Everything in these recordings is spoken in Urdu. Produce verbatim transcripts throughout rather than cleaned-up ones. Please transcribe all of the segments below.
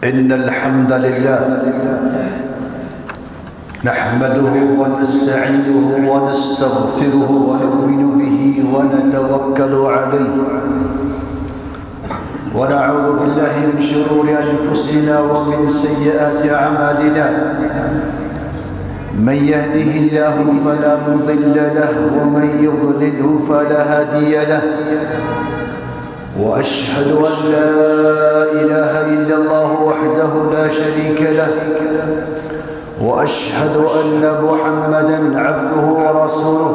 إن الحمد لله نحمده ونستعينه ونستغفره ونؤمن به ونتوكل عليه ونعوذ بالله من شرور أنفسنا ومن سيئات أعمالنا. من يهده الله فلا مضل له ومن يضلله فلا هادي له. وأشهد أن لا إله إلا الله وحده لا شريك له. وأشهد أن محمدًا عبده ورسوله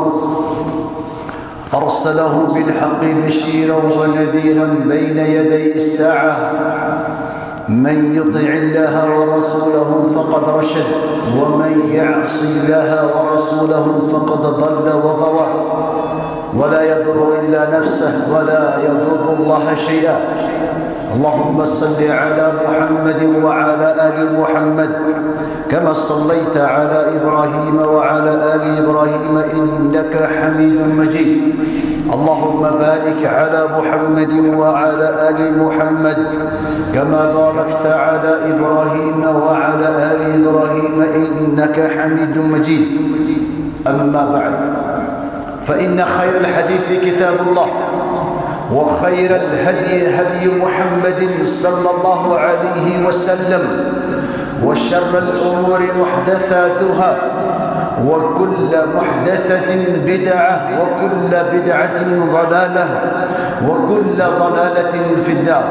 أرسله بالحق بشيرا ونذيرا بين يدي الساعة. من يطع الله ورسوله فقد رشد ومن يعص الله ورسوله فقد ضل وغوى. ولا يضر إلا نفسه ولا يضر الله شيئا. اللهم صل على محمد وعلى آل محمد كما صليت على إبراهيم وعلى آل إبراهيم إنك حميد مجيد. اللهم بارك على محمد وعلى آل محمد كما باركت على إبراهيم وعلى آل إبراهيم إنك حميد مجيد. أما بعد، فإن خير الحديث كتاب الله وخير الهدي هدي محمد صلى الله عليه وسلم وشر الأمور محدثاتها وكل محدثة بدعة وكل بدعة ضلالة وكل ضلالة في النار.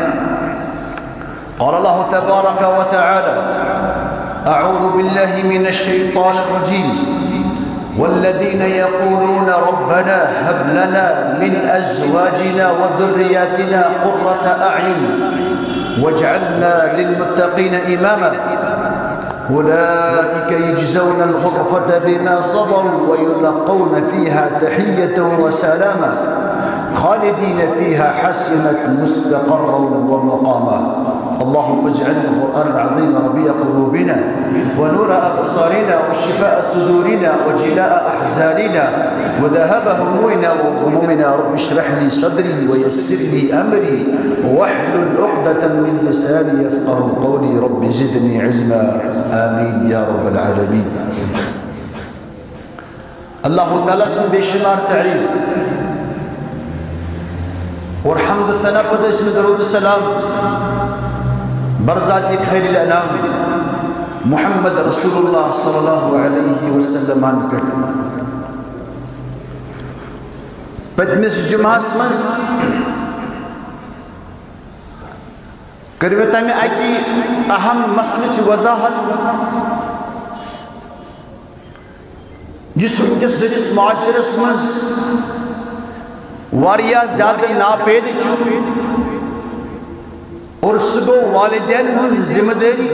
قال الله تبارك وتعالى: أعوذ بالله من الشيطان الرجيم. والذين يقولون ربنا هب لنا من أزواجنا وذرياتنا قرة أعين واجعلنا للمتقين إماما. أولئك يجزون الغرفة بما صبروا ويلقون فيها تحية وسلاما خالدين فيها حسنت مستقرا ومقاما. اللهم اجعل القرآن العظيم ربيع قلوبنا ونور أبصارنا وشفاء صدورنا وجلاء أحزاننا وذهاب همومنا وغمومنا. رب اشرح لي صدري ويسر لي أمري واحلل عقدة من لساني يفقه قولي. رب زدني علما. آمين يا رب العالمين. الله تعالى बेशुमार तारीफ और हम्द सना पदश दरूद सलाम बरज़ात खैरिल अनाम मुहम्मद रसूलुल्लाह सल्लल्लाहु अलैहि वसल्लम पे पदमिस जुमास मस करवे तमे अकी अहम मसलच वजाहत जिस वंकस माशरस मस वारिया ज्यादा नापेद और सो वालिदैन जिम्मेदारी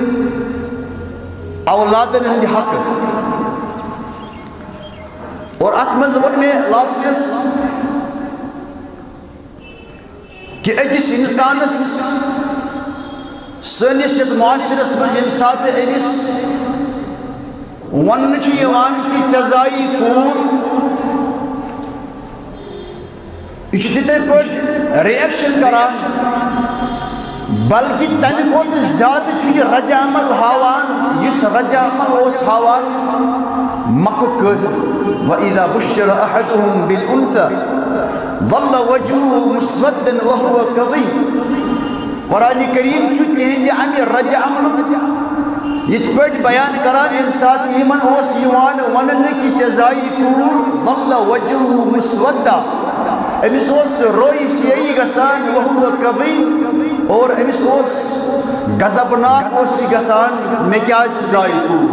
औलादन हंद हक और अत मज वो मे लास्टस कि अकिस इंसानस सनिस माशरस मज यम सात अमिस वन कि चजाई कून यह तिथे पे रिएक्शन करान बल्कि तम खुद ज्यादा रद अमल हावान इस रद अमल उस हावान मक्क वइज़ा बुश्शिर अहदुहुम बिल उन्सा ज़ल्ल वजहुहु मुस्वद्दन वहुव कज़ीम। कुरान करीम तिहंद अमि रद अमल यथ पे बयान करान यम सात यमन वन कि चजाई कूर ज़ल्ल वजहुहु मुस्वद्दा अमिस रोई सियाई गसान वहुव कज़ीम और अमिस गज़बनाक गसान मे क्या जाई कूर।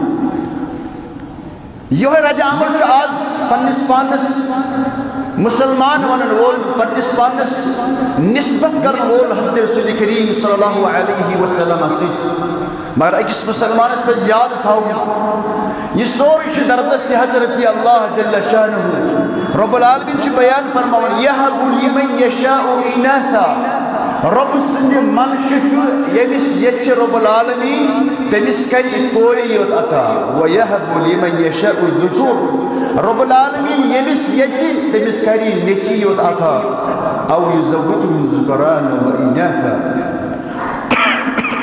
यह रज अमल आज पन्निस पानस मुसलमान वन वोल पन्निस पानस निस्बत कर वोल हज़रत रसूल करीम सल्लल्लाहु अलैहि वसल्लम मगर अकिस मुसलमानस पे याद थाव यह सोर दरदस्त हजरत अल्लाह जल्ल शानुहु रब्बुल आलमीन बयान फरमावन यहबु लिमन यशाउ इनाथा। रब सद मनश यमिस यछ रब्बुल आलमीन तमिस करि कोरे योत अता व यहबु लिमन यशाउ ज़ुकुर। रब्बुल आलमीन यमिस यछ तमिस करि नेची योत अता औ युज़व्विजुहुम ज़ुकरान व इनाथा।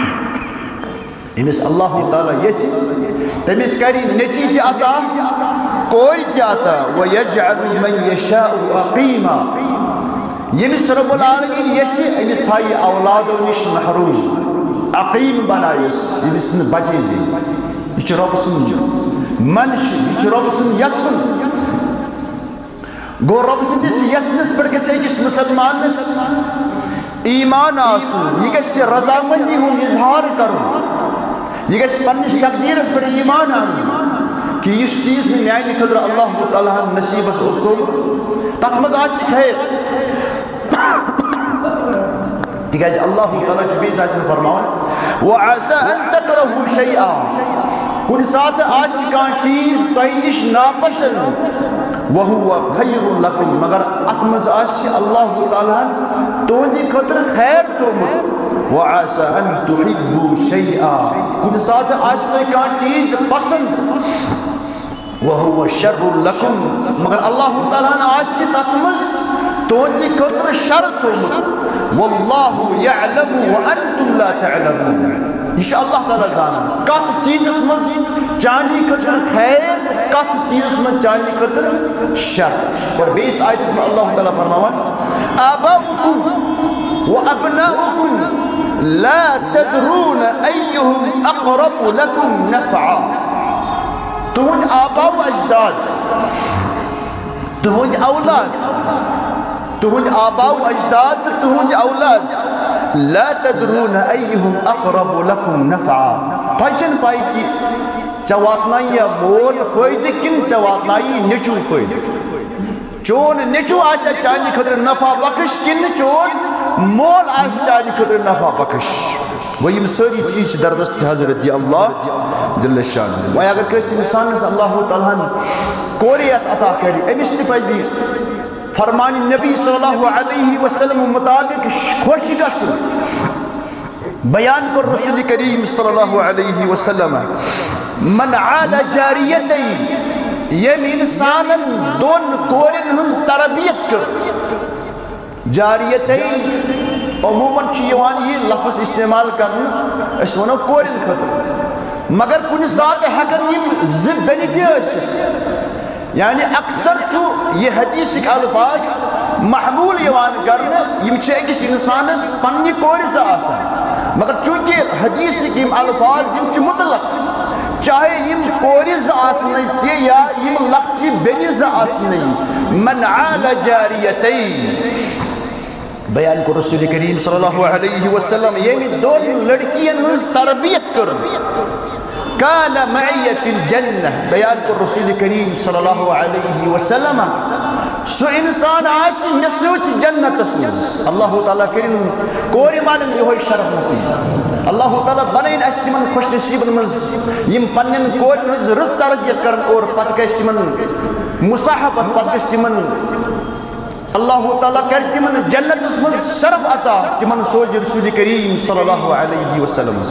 امس اللہ تعالیٰ یس تمس کری نسی تہ عطا کور تہ عطا وَيَجْعَلُ مَنْ يَشَاءُ عَقِيمًا یمس رب العالمین یس امس تھائی اولادو نش محروم عقیم بنائیس یمس ن بچے زی یہ رب سن منش یہ رب سن یسن گو رب سندس یسنس پر گژھِ أکِس مسلمانس ایمان آسن یہ گژھِ رضامندی ہُنٛد اظہار کرُن یہ گژھِ پننس تقدیرس پر ایمان انُن کہ اس چیز نے میانہ خٲطرٕ اللہ تعالیٰ ہن نصیبس اوس تھوٚومُت تتھ منٛز آسہِ خیر تِکیٛازِ اللہ تعالیٰ چھُ بیٚیہِ ساتہٕ فرماوان وَعَسَىٰ أَن تَكْرَهُوا شَيْئًا کُنہِ ساتہٕ آسہِ کانٛہہ چیٖز تۄہہِ نِش ناپسنٛد وَهُوَ خَيْرٌ لَكُمْ مگر اتھ منٛز آسہِ اللہ تعالیٰ ہن تُہنٛدِ خٲطرٕ خیر تھوٚومُت وَعَسَىٰ أَن تُحِبُّوا شَيْئًا کُنہِ ساتہٕ آسہِ تۄہہِ کانٛہہ چیٖز پسنٛد وَهُوَ شَرٌ لَكُمْ مگر اللہ تعالیٰ ہن آسہِ تتھ منٛز تُہنٛدِ خٲطرٕ شر تھوٚومُت وَاللَّهُ يَعْلَمُ وَأَنْتُمْ لَا تَعْلَمُونَ یہ چھُ اللہ تعالیٰ زانان کتھ چیزس منٛز چانہِ خٲطرٕ خیر کتھ چیزس منٛز چانہِ خٲطرٕ شر اور بیٚیِس آیتس منٛز اللہ تعالیٰ فرماوان آباؤکم وأبناؤکم لا تدرون أيهم أقرب لكم نفعا تہنٛدۍ آباء و اجداد تہنٛدۍ اولاد تہنٛدۍ آباء و اجداد تہٕ تہنٛدۍ اولاد لا تدرون أيهم أقرب لكم نفعا تۄہہِ چھنہٕ پاے کہِ ژےٚ واتنایہِ مول فٲیدٕ کِنہٕ ژےٚ واتنایہِ نیٚچوٗ فٲیدٕ چون نیٚچوٗ آسیا چانہِ خٲطرٕ نفع بخش کِنہٕ چون مول آسہِ چانہِ خٲطرٕ نفع بخش وۄنۍ یِم سٲری چیٖز چھِ دردست حضرت اللہ جل شانہ وۄنۍ اگر کٲنٛسہِ اِنسانس اللہ تعالیٰ ہن کورِ یژھِ عطا کرِ أمِس تہِ پزِ فرمان نبی صلی اللہ علیہ وسلم مطابق خوش گژھُن بیان کوٚر رسول کریم صلی اللہ علیہ وسلم من عال جاریتین ییٚمۍ اِنسانن دۄن کورٮ۪ن ہٕنٛز تربیت کٔر جاریتین عموٗمن چھُ یِوان یہِ لفظ استعمال کرنہٕ أسۍ ونو کورٮ۪ن خٲطرٕ مگر کُنہِ ساتہٕ ہٮ۪کن یِم زٕ بیٚنہِ تہِ ٲسِتھ یعنی اکثر چھُ یہ حدیثک الفاظ محمول یوان کرنہٕ یِم چھِ أکِس اِنسانس پننہِ کورِ زٕ آسان مگر چوٗنکہِ حدیثک یِم الفاظ یِم چھِ مطلق چاہے یِم کورِ زٕ آسنٕے تہِ یا یِم لۄکچہِ بیٚنہِ زٕ آسنٕے من عال جاریتین بیان کوٚر رسول کریم صلی اللہ علیہ وسلم ییٚمہِ دۄن لڑکِین ہٕنٛز تربیت کٔر کان معی فی الجنہ بیان کوٚر رسول کریم صلی اللہ علیہ وسلم سُہ اِنسان آسہِ مےٚ سۭتۍ جنتس منٛز اللہ تعالیٰ کٔرِنۍ کورِ مالٮ۪ن یِہوے شرف نصیٖب اللہ تعالیٰ بنٲیِن اَسہِ تِمن خۄش نصیٖبن منٛز یِم پننٮ۪ن کورٮ۪ن ہٕنٛز رٕژ تربیت کرن اور پتہٕ گژھِ تِمن مصاحبت پتہٕ گژھِ تِمن اللہ تعالیٰ کرِ تِمن جنتس منٛز شرف عطا تِمن سوزِ رسول کریم صلی اللہ علیہ وسلم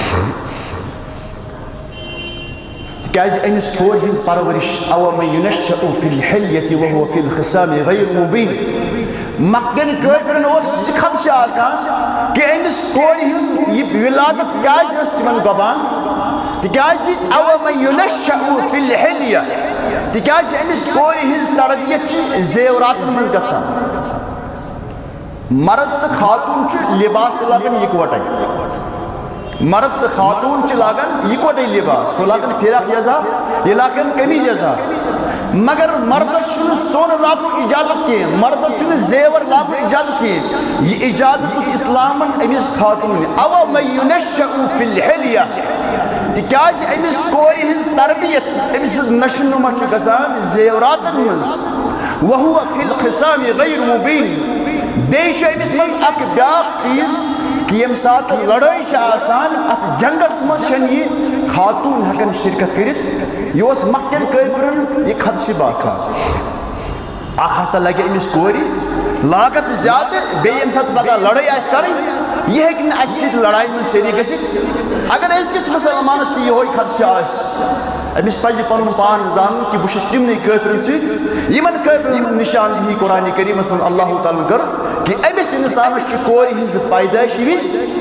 کیازِ أمِس کورِ ہٕنٛز پرورش اَوَ مَن یُنَشَّأُ فِی الْحِلیَةِ وَهُوَ فِی الْخِصَامِ غَیْرُ مُبیٖن مکن کٲفرن اوس یہِ خدشہ آسان کہِ أمِس کورِ ہٕنٛز یہِ ولادت کیازِ ٲس تِمن گۄبان تِکیازِ اَوَ مَن یُنَشَّأُ فِی الْحِلیَةِ تِکیازِ أمِس کورِ ہٕنٛز تربیت چھِ زیوراتن منٛز گژھان مرد تہٕ خاتوٗن چھُ لباس لاگان یِکوٹے مرد تہٕ خاتوٗن چھِ لاگان یِکوٹے لباس ہُہ لاگان فراق یزار یہِ لاگان قمیٖض یزار مگر مردس چھُنہٕ سۄن لاگنُک اجازت کینٛہہ مردس چھُنہٕ زیور لاگنُک اجازت کینٛہہ یہِ اجازت دیُت اسلامن أمِس خاتوٗنہِ اَوَ مَن یُنَشَّأُ فِی الْحِلیَةِ تِکیازِ أمِس کورِ ہٕنٛز تربیت أمۍ سٕنٛز نشو نما چھِ گژھان زیوراتن منٛز وَهُوَ فِی الْخِصَامِ غَیْرُ مُبیٖن بیٚیہِ چھُ أمِس منٛز اکھ بیٛاکھ چیٖز کہ ییٚمہِ ساتہٕ لڑٲے چھِ آسان اتھ جنگس منٛز چھنہٕ یہِ خاتوٗن ہٮ۪کان شرکت کٔرِتھ یہِ اوس مکٮ۪ن کٲفرن یہِ خدشہِ باسان اکھ ہسا لگہِ أمِس کورِ لاگت زیادٕ بیٚیہِ ییٚمہِ ساتہٕ پگاہ لڑٲے آسہِ کرٕنۍ یہِ ہیٚکہِ نہٕ اَسہِ سۭتۍ لڑایہِ منٛز شریٖک گٔژھِتھ اگر أزکِس مُسلمانس تہِ یِہوے خدشہٕ آسہِ أمِس پزِ پنُن پان زانُن کہِ بہٕ چھُس تِمنٕے کٲفرن سۭتۍ یِمن کٲفرن ہُنٛد نشاندہی قرآنِ کریٖمس منٛز اللہ تعالیٰ ہن کٔر کہ أمِس اِنسانس چھِ کورِ ہٕنٛزِ پیدٲیشہِ وِزِ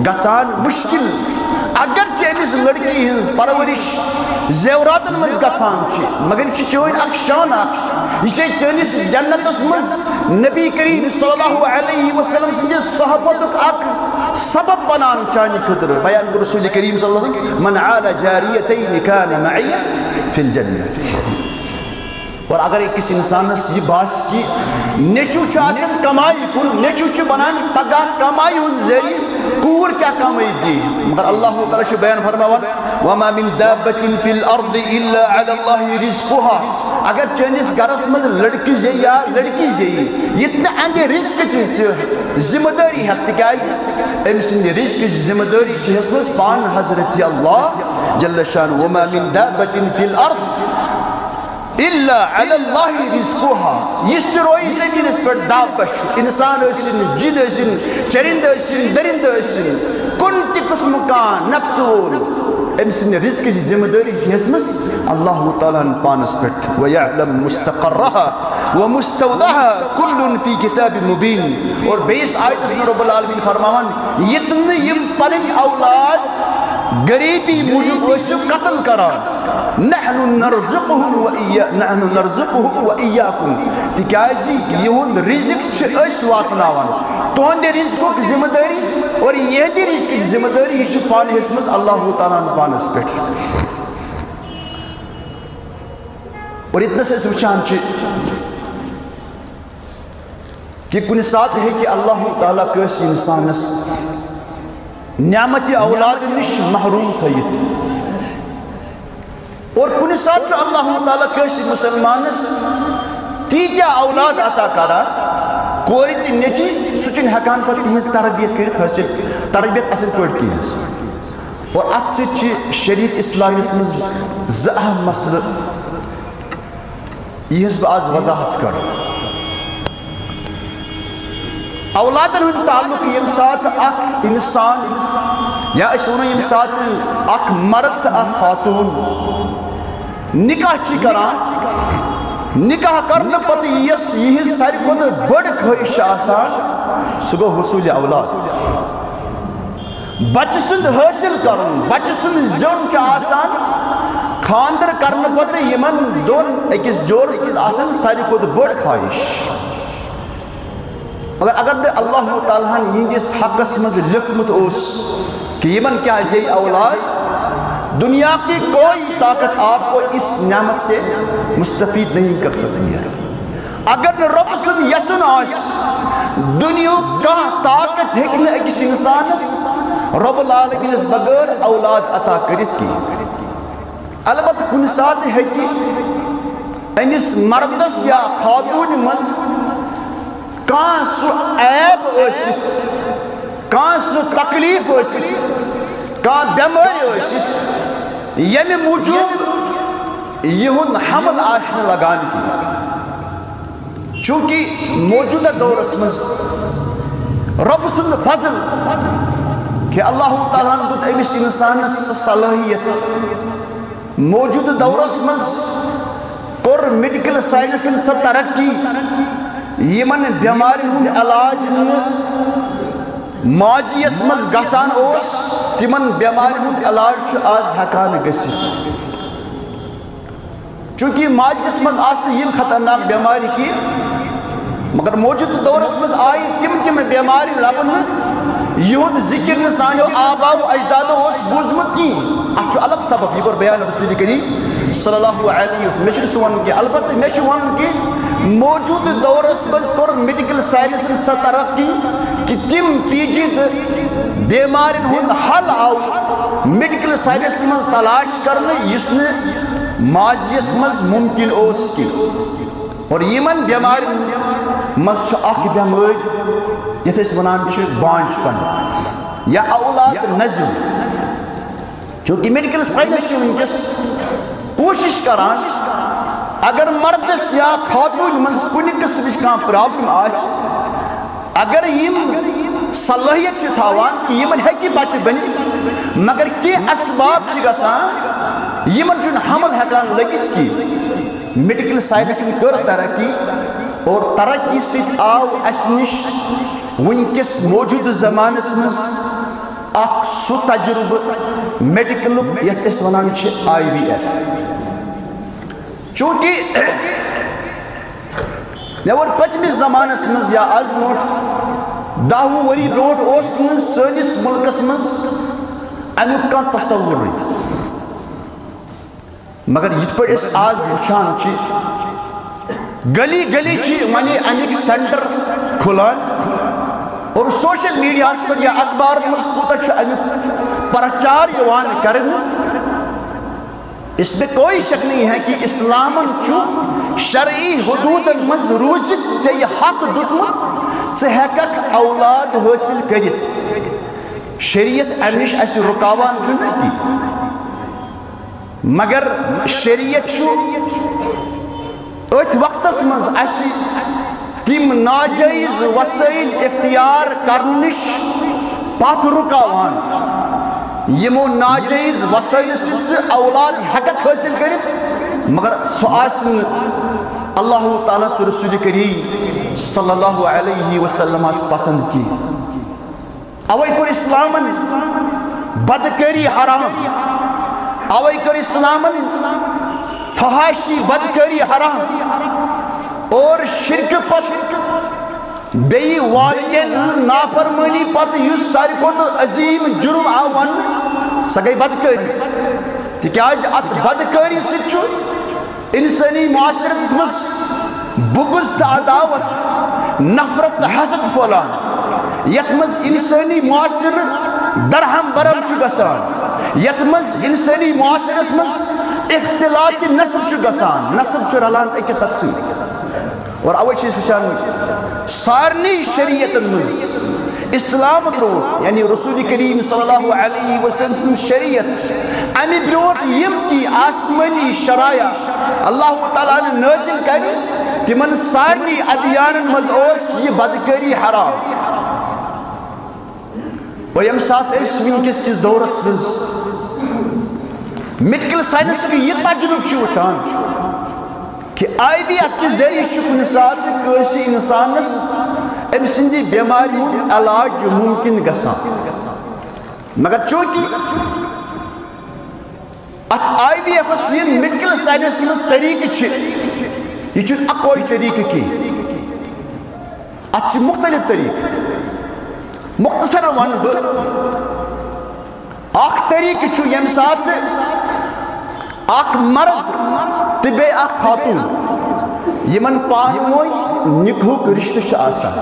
گسان مشکل اگر چیمس لڑکی ہنز پرورش زیوراتن مز گسان چھ مگر یہ چون اک شان اک یہ چونس جنتس مز نبی کریم صلی اللہ علیہ وسلم سند صحبت اک سبب بنان چانی خطر بیان رسول کریم صلی اللہ علیہ وسلم من عال جاریتین کان معی فی الجنہ. اور اگر ایک کسی انسان یہ باس کی نیچو چاہسن کمائی کن نیچو چھ بنان پگاہ کمائی ہن زیری کور کیا کمائی دی مگر اللہ تعالیٰ شو بیان فرماوان وما من دابت فی الارض الا علی اللہ رزقها اگر چنس گرس مز لڑکی زی یا لڑکی زی اتنا انگے رزق چھ ذمہ داری ہے تکائی ام سند رزق ذمہ داری چھ حسنس پان حضرت اللہ جل شان وما من دابت فی الارض الا علی اللہ رزقها یہ روئی زمین اس پر دابش انسان اسن جن اسن چرند اسن درند اسن کن تی قسم کا نفسون امسن رزق کی ذمہ داری حسمس اللہ تعالیٰ پانس پٹ ویعلم مستقرها ومستودعها کل فی کتاب مبین. اور بیس آیت اس میں رب العالمین فرماوان یتن یم پنن اولاد غریبی موجود وشو قتل کران نحن نرزقهم وإيا نحن نرزقهم وإياكم تکیازی یہن رزق چھ اس واتناوان تہند رزق کی ذمہ داری اور یہ دی رزق کی ذمہ داری یہ چھ پان حسمس اللہ تعالیٰ پانس پٹ. اور اتنا سے وچان چھ کہ کن ساتھ ہے کہ اللہ تعالیٰ کس انسانس نعمت اولاد نش محروم تھیت اور کن ساتھ چھ اللہ تعالیٰ کس مسلمانس تیتیا اولاد عطا کرا کوری تی نیچی سچن ہکان پر تیز تربیت کرت حاصل تربیت اصل پڑھ کی ہے. اور ات سے چھ شریف اسلامیس مز زہم مسئلہ یہ اس باز وضاحت کر اولادن ہن تعلق یم ساتھ اک انسان یا اسونو یم ساتھ اک مرد اک خاتون نکاح چی کران نکاح کرنے پتہ یس یہ ساری کو بڑ خواہش آسان سگو حصول اولاد بچ سند حاصل کرن بچ سند زون چا آسان خاندر کرنے پتہ یمن دون اکس جور سند آسان ساری کو بڑ خواہش مگر اگر اللہ تعالیٰ یہندس حقس مز لکھمت اس کہ یمن کیا یہ اولاد دنیا کی کوئی طاقت آپ کو اس نعمت سے مستفید نہیں کر سکتی ہے. اگر رب سن یسن آس دنیا کا طاقت ہکن اکس انسانس رب العالمین اس بغیر اولاد عطا کرت کی. البت کن ساتھ ہے کہ انس مردس یا خاتون مز کان سو عیب ٲسِتھ کان سو تکلیف ٲسِتھ کان بیمٲرۍ ٲسِتھ ییٚمہِ موٗجوٗب یِہُنٛد حمل آسہِ نہٕ لگان کینٛہہ چوٗنٛکہِ موجوٗدہ دورس منٛز رۄبہٕ سُنٛد فضل کہ اللہ تعالیٰ ہن دیُت أمِس اِنسانس سۄ صلٲحیت موجوٗدٕ دورس منٛز کوٚر میڈیکل ساینسن سۄ ترقی یمن بیمارن ہند علاج ماجیس مز گسان اوس تمن بیمارن ہند علاج آز ہکان گسِتھ چونکہ ماجیس مز آسن یم خطرناک بیماری کی مگر موجود دورس مز آئی تم تم بیماری لبن یہود ذکر نہ سانو آبا و اجدادو اس بوزمت کی اچھو الگ سبب یہ بیان رسول کریم صلی اللہ علیہ وسلم میں سوان کی البتہ میں سوان کی موجود دورس مز کور میڈیکل سائنس سہ ترقی کہ تم پیچید بیمارن ہند حل آو میڈیکل سائنس مز تلاش کرنے اس نے ماضیس مز ممکن اوس کی اور یمن بیمارن مز چھ اک بیماری یتھ اس ونان چھ بانج پن یا اولاد نزل چونکہ میڈیکل سائنس چھ ونکس کوشش کران اگر مردس یا خاتون مز کن قسمچ کان پرابلم آس اگر یم صلاحیت چھ تھاوان کہ یمن ہیکی بچہ بنی مگر کی اسباب چھ گسان یمن چھ حمل ہیکان لگت کی میڈیکل سائنس میں کر ترقی اور ترقی سیت آو اس نش ونکس موجود زمانس مز اخ سو تجربہ میڈیکل یت اس ونان چھ آئی وی ایف چونکہ مے ور پتمس زمانس مز یا آز برونٹ دہ وُہ ؤری برونٹ اوس نہٕ سٲنِس مُلکس منٛز امیُک کانٛہہ تصوُرٕے مگر یِتھ پٲٹھۍ أسۍ آز وٕچھان چھِ گلی گلی چھِ وۄنۍ امیِکۍ سینٹر کھُلان اور سوشل میڈیاہس پٮ۪ٹھ یا اخبارن منٛز کوٗتاہ چھُ امیُک پرچار یِوان کرنہٕ اس میں کوئی شک نہیں ہے کہ اسلامن چھُ شرعی حدودن منٛز روٗزِتھ ژےٚ یہِ حق دیُتمُت ژٕ ہیٚککھ اولاد حٲصِل کٔرِتھ شریعت امہِ نِش اَسہِ رُکاوان چھُنہٕ کینٛہہ مگر شریعت چھُ أتھۍ وقتس منٛز اَسہِ تِم ناجٲیز وسٲیل اختیار کرنہٕ نِش پتھ رُکاوان یِمو ناجٲیز وسٲیل سۭتۍ ژٕ اولاد ہیٚککھ حٲصِل کٔرِتھ مگر سُہ آسہِ نہٕ اللہ تعالیٰ تہٕ رسول کریم صلی اللہ علیہ وسلم پسند کینٛہہ اوے کوٚر اسلامن بدکٲری حرام اوے کٔر اسلامن فحاشی بدکٲری حرام اور شرک پتہٕ بیٚیہِ والدین ہٕنٛز نافرمٲنی پتہٕ یُس ساروی کھۄتہٕ عظیٖم جُرم آو وننہٕ سۄ گٔے بدکٲری تِکیٛازِ اتھ بدکٲری سۭتۍ چھُ انسٲنی معاشرتس منٛز بغض تہٕ عداوت نفرت تہٕ حسد پھٔہلان یتھ منٛز انسٲنی معاشرٕ درہم برہم چھُ گژھان یتھ منٛز انسٲنی معاشرس منٛز اختلاط نسب چھُ گژھان نسب چھُ رلان أکِس اکھ سۭتۍ اور اوے چھِ أسۍ وٕچھان سارنٕے شریعتن منٛز اسلام برونٛٹھ یعنی رسول کریم صلی اللہ علیہ وسلم سٕنٛز شریعت امہِ برونٛٹھ یِم تہِ آسمٲنی شرایع اللہ تعالیٰ ہن نٲزِل کرِ تِمن سارنٕے ادیانن منٛز اوس یہِ بدکٲری حرام اور ییٚمہِ ساتہٕ أسۍ وٕنکیٚس کِس دورس منٛز میڈیکل ساینسُک یہِ تجربہٕ چھِ وٕچھان کہ آئی وی ایف کہِ ذٔریعہٕ چھُ کُنہِ ساتہٕ کٲنٛسہِ اِنسانس أمۍ سٕنٛدِ بٮ۪مارِ ہُنٛد علاج مُمکِن گژھان مگر چوٗنٛکہِ اتھ آئی وی ایفس یِم میڈیکل ساینس منٛز طریٖقہٕ چھِ یہِ چھُنہٕ اکوے طریٖقہٕ کینٛہہ اتھ چھِ مختلف طریٖقہٕ مختصر ونہٕ بہٕ اکھ طریٖقہٕ چھُ ییٚمہِ ساتہٕ اکھ مرد تہٕ بیٚیہِ اکھ خاتوٗن یِمن پانہٕ ؤنۍ نِکہُک رِشتہٕ چھُ آسان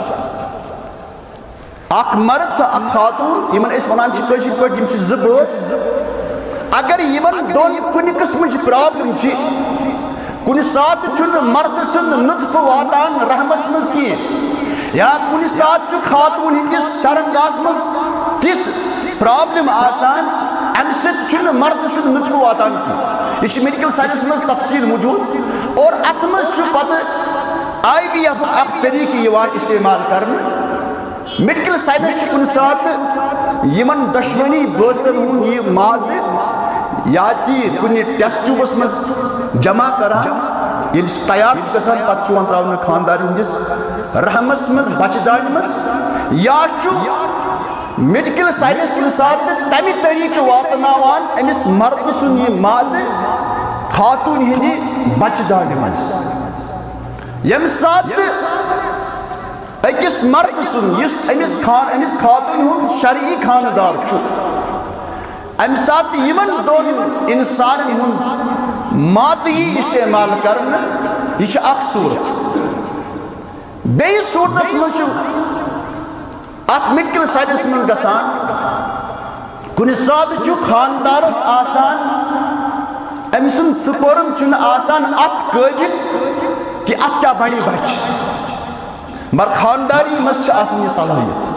اکھ مرد تہٕ اکھ خاتوٗن یِمن أسۍ ونان چھِ کٲشِر پٲٹھۍ یِم چھِ زٕ بٲژ اگر یِمن دۄن کُنہِ قٕسمٕچ پرابلم چھِ کُنہِ ساتہٕ چھُنہٕ مردٕ سُنٛد نُطفہٕ واتان رحمس منٛز کینٛہہ یا کُنہِ ساتہٕ چھُ خاتوٗن ہٕنٛدِس چرنگاہس منٛز تِژھ پرابلم آسان امہِ سۭتۍ چھُنہٕ مردٕ سُنٛد نُطفہٕ واتان کینٛہہ یہِ چھِ میڈیکل ساینس منٛز تفصیٖل موٗجوٗد اور اتھ منٛز چھُ پتہٕ آئی وی ایفُک اکھ طریٖقہٕ یِوان استعمال کرنہٕ میڈیکل ساینس چھُ کُنہِ ساتہٕ یِمن دۄشوٕنی بٲژن ہُنٛد یہِ مادٕ یا تہِ کُنہِ ٹیسٹ ٹیوٗبس منٛز جمع کران ییٚلہِ سُہ تیار چھُ گژھان پتہٕ چھُ یِوان تراونہٕ خانٛدار ہٕنٛدِس رحمس منٛز بچہِ دانہِ منٛز یا چھُ میڈیکل ساینس کُنہِ ساتہٕ تمہِ طریٖقہٕ واتناوان أمِس مردٕ سُنٛد یہِ مادٕ خاتوٗن ہٕنٛدِ بچہِ دانہِ منٛز ییٚمہِ ساتہٕ أکِس مردٕ سُنٛد یُس أمِس خان أمِس خاتوٗنہِ ہُنٛد شرعی خانٛدار چھُ امہِ ساتہٕ یِمن دۄن انسانن ہُنٛد مادٕ یی استعمال کرنہٕ یہِ چھُ اکھ صوٗرت بیٚیہِ صوٗرتس منٛز چھُ اتھ میڈیکل ساینس منٛز گژھان کُنہِ ساتہٕ چھُ خانٛدارس آسان أمۍ سُنٛد سپرم چھُنہٕ آسان اتھ قٲبِل کہِ اتھ کیٛاہ بنہِ بچہِ مگر خانٛداری منٛز چھِ آسان یہِ صلٲحیت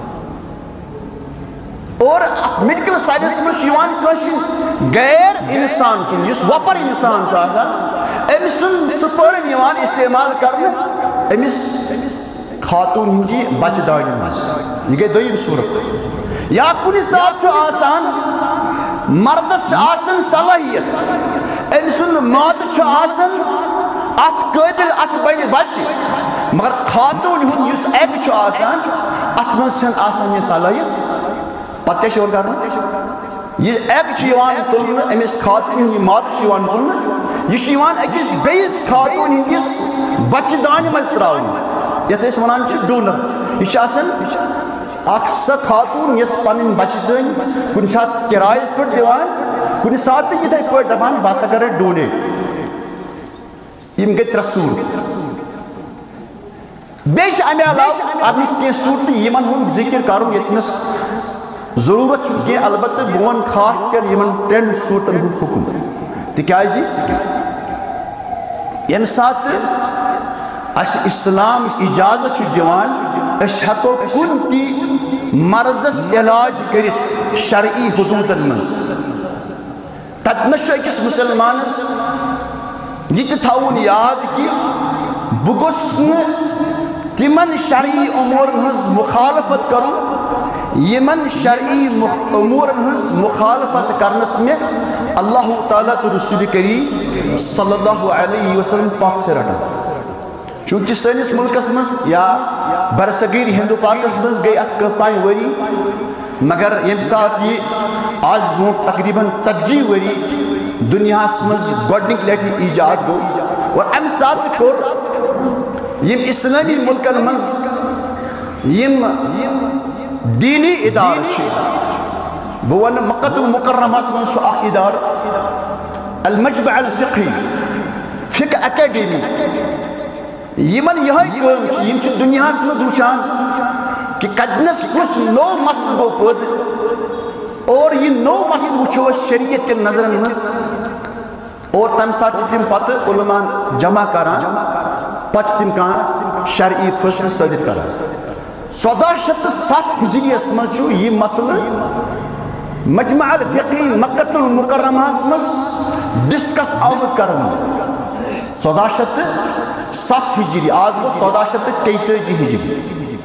اور اتھ میڈیکل ساینس منٛز چھُ یِوان کٲنٛسہِ غیر انسان سُنٛد یُس وۄپر انسان چھُ آسان أمۍ سُنٛد سپرم یِوان استعمال کرنہٕ أمِس خاتوٗن ہٕنٛدِ بچہِ دانہِ منٛز یہِ گٔے دوٚیِم صوٗرت یا کُنہِ ساتہٕ چھُ آسان مردس چھُ آسان صلٲحیت أمۍ سُنٛد مادٕ چھُ آسان اتھ قٲبِل اتھ بنہِ بچہِ مگر خاتوٗن ہُنٛد یُس ایٚب چھُ آسان اتھ منٛز چھنہٕ آسان یہِ صلٲحیت پتہ کیا چھِ کرنا یہ ایک چھِ یِوان تُلنہٕ أمِس خاتوٗن ہٕنٛدِ مادٕ چھِ یِوان تُلنہٕ یہِ چھِ یِوان أکِس بیٚیِس خاتوٗن ہٕنٛدِس بچہِ دانہِ منٛز ترٛاونہٕ یَتھ أسۍ وَنان چھِ ڈونر یہِ چھِ آسان اکھ سۄ خاتوٗن یۄس پنٕنۍ بچہِ دٲنۍ کُنہِ ساتہٕ کِرایَس پٮ۪ٹھ دِوان کُنہِ ساتہٕ تہِ یِتھَے پٲٹھۍ دپان بہٕ ہسا کرے ڈونیٹ یِم گٔے ترٛےٚ صوٗرت بیٚیہِ چھِ اَمہِ علاوٕ اَدٕ کینٛہہ صوٗرتہٕ یِمن ہُنٛد ذِکر کرُن ییٚتنَس ضروٗرت چھُنہٕ کینٛہہ البتہ بہٕ وَنہٕ خاص کر یِمن ترٛٮ۪ن صوٗرتن ہُنٛد حُکُم تِکیٛازِ ییٚمہِ ساتہٕ اَسہِ اِسلام اِجازت چھُ دِوان أسۍ ہٮ۪کو کُنہِ تہِ مرضس علاج کٔرِتھ شرعی حدوٗدن منٛز تتنس چھُ أکِس مُسلمانس یہِ تہِ تھاوُن یاد کہِ بہٕ گوٚژھُس نہٕ تِمن شرعی امورن ہٕنٛز مُخالفت کرُن یِمن شرعی امورن ہٕنٛز مُخالفت کرنس مےٚ اللہ تعالیٰ تہٕ رسول کریم صلی اللہ علیہ وسلم پتھ چھِ رٹان چوٗنٛکہِ سٲنِس مُلکس منٛز یا برصغیٖر ہندو پاکس منٛز گٔے اتھ کٔژتانۍ ؤری مگر ییٚمہِ ساتہٕ یہِ آز برونٛٹھ تقریٖبن ژتجی ؤری دُنیاہس منٛز گۄڈنِکۍ لٹہِ ایجاد گوٚو اور امہِ ساتہٕ کوٚر یِم اسلٲمی مُلکن منٛز یِم دیٖنی اِدارٕ چھِ بہٕ وَنہٕ مکۃ المکرمس منٛز چھُ اکھ اِدارٕ المجمع الفقہی فقہ اکیڈمی یِمن یِہوٚے کٲم چھِ یِم چھِ دُنیاہس منٛز وٕچھان کہِ کتنس کُس نوٚو مسلہٕ گوٚو پٲدٕ اور یہِ نوٚو مسلہٕ وٕچھو أسۍ شریعت کٮ۪ن نظرن منٛز اور تمہِ ساتہٕ چھِ تِم پتہٕ علماءن جمع کران پتہٕ چھِ تِم کانٛہہ شرعی فٲصلہٕ صٲدِر کران ژۄدہ شیٚتھ تہٕ ستھ ہجریَس منٛز چھُ یہِ مسلہٕ مجمع الفقہی مکۃ المکرمہس منٛز ڈسکس آمُت کرنہٕ ژۄدہ شیٚتھ تہٕ ستھ ہجری آز گوٚو ژۄدہ شیٚتھ تہٕ تیٚتٲجی ہجری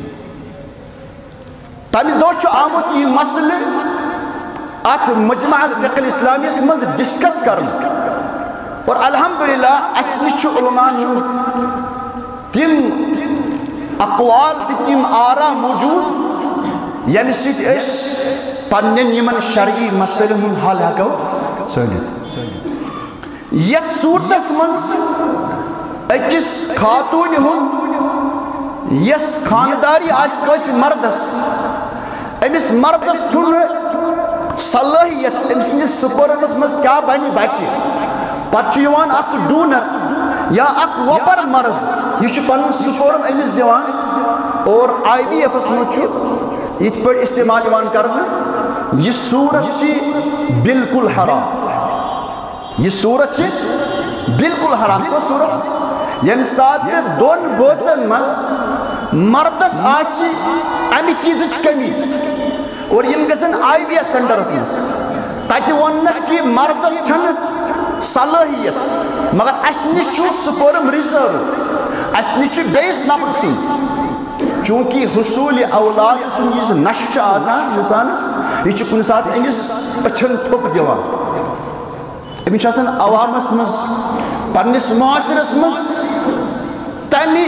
تمہِ دۄہ چھُ آمُت یہِ مسلہٕ اتھ مجمع الفقہ الاسلامیَس منٛز ڈسکس کرنہٕ اور الحمدللہ اسہِ نِش چھُ علماءن ہُنٛد تِم اقوال تہٕ تِم آرا موٗجوٗد ییٚمہِ سۭتۍ أسۍ پننٮ۪ن یِمن شرعی مسٲیلن ہُنٛد حل ہٮ۪کو ژھٲنڈِتھ یتھ صوٗرتس منٛز أکِس خاتوٗنہِ ہُنٛد یۄس خانٛداری آسہِ کٲنٛسہِ مردس أمِس مردس چھُنہٕ صلٲحیت أمۍ سٕنٛدِس سپرمس منٛز کیٛاہ بنہِ بچہِ پتہٕ چھُ یِوان اکھ ڈونر یا اکھ وۄپر مرد یہِ چھُ پنُن سپرم أمِس دِوان اور آی وی ایفس منٛز چھُ یِتھ پٲٹھۍ استعمال یِوان کرنہٕ یہِ صوٗرت چھِ بالکل حرام یہِ صوٗرت چھِ بالکل حرام کۄس صوٗرت ییٚمہِ ساتہٕ دۄن بٲژن منٛز مردس آسہِ امہِ چیٖزٕچ کٔمی اور یِم گژھن آی وی ایف سینٹرس منٛز تتہِ ووٚننکھ کہِ مردس چھنہٕ صلٲحیت مگر اسہِ نِش چھُ سپرم رِزٲرو اسہِ نِش چھُ بیٚیِس نفرٕ سُنٛد چوٗنٛکہِ حصوٗلہِ اولاد سُنٛد یُس نشہٕ چھُ آسان انسانس یہِ چھُ کُنہِ ساتہٕ أمِس أچھن تھوٚپ دِوان أمِس چھُ آسان عوامس منٛز پننِس معاشرس منٛز تمہِ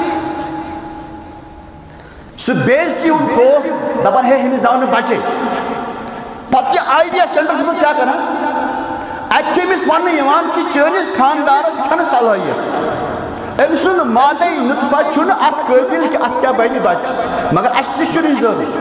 سُہ بے عزتی ہُنٛد خوف دپان ہے ہُمِس زاو نہٕ بچے پتہٕ یہِ آی وی ایف سینٹرس منٛز کیٛاہ کران اتہِ چھُ أمِس وننہٕ یِوان کہِ چٲنِس خانٛدارس چھنہٕ صلٲحیت أمۍ سُنٛد مادے نُطفہ چھُنہٕ اتھ قٲبِل کہِ اتھ کیٛاہ بنہِ بچہِ مگر اسہِ نِش چھُ رِزٲرو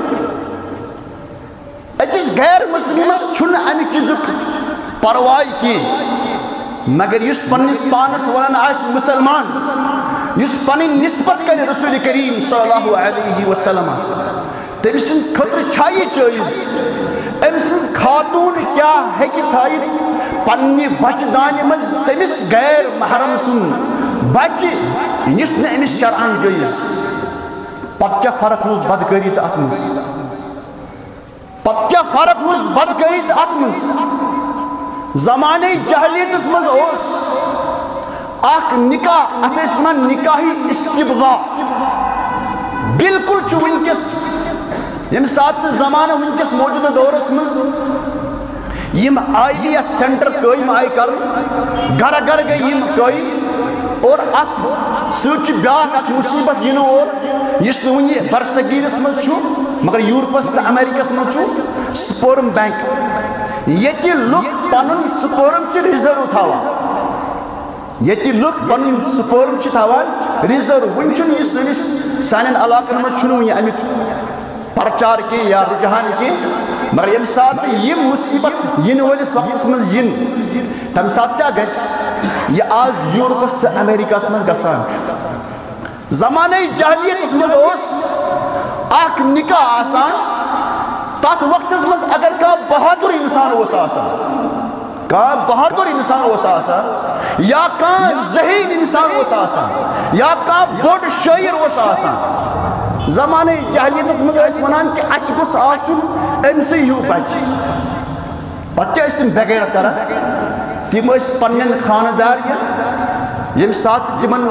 أکِس غیر مُسلِمس چھُنہٕ امہِ چیٖزُک پرواے کینٛہہ مگر یُس پننِس پانس ونان آسہِ مُسلمان یُس پنٕنۍ نسبت کرِ رسول کریم صلی اللہ علیہ وسلم تٔمۍ سٕنٛدِ خٲطرٕ چھا یہِ جٲیز أمۍ سٕنٛز خاتوٗن کیٛاہ ہیٚکہِ تھٲیِتھ پننہِ بچہِ دانہِ منٛز تٔمِس غیر محرم سُنٛد بچہِ یُس نہٕ أمِس شرعن جٲیز پتہٕ کیٛاہ فرق روٗز بدکٲری تہٕ اتھ منٛز پتہٕ کیٛاہ فرق روٗز بدکٲری تہٕ اتھ منٛز زمانے جہلیتس منٛز اوس اکھ نکاح اتھ ٲسۍ ونان نکاحی استبغاء بالکل چھُ وٕنکیٚس ییٚمہِ ساتہٕ زمانہٕ وٕنکیٚس موجوٗدٕ دورس منٛز یِم آی وی ایف سینٹر قٲیِم آیہِ کرنہٕ گرٕ گرٕ گٔے یِم قٲیِم اور ات سوچ بیاکھ اکھ مصیبت ینو اور یس نو ونی برصغیرس مز چھو مگر یورپس تہ امریکس مز چھو سپورم بینک یتی لوک پنن سپورم چھ ریزرو تھاوان یتی لوک پنن سپورم چھ تھاوان ریزرو ون چھن یہ سنس سانن علاقن مز چھنو ونی امیک پرچار کی یا رجحان کی مگر یم سات یہ مصیبت ین ولس وقتس مز ین تم سات کیا گس یہ آج یورپس تہ امریکس مز گسان زمانہ جاہلیت مز اوس اخ نکاح آسان تات وقتس مز اگر کا بہادر انسان اوس آسان کا بہادر انسان اوس آسان یا کا ذہین انسان اوس آسان یا کا بوڑ شاعر اوس آسان زمانہ جاہلیت مز اس ونان کہ اچ گوس آسن ام سی ہیو بچ پتہ کیا اس تم بغیرت کران تم اس پنن خاندار یم سات تمن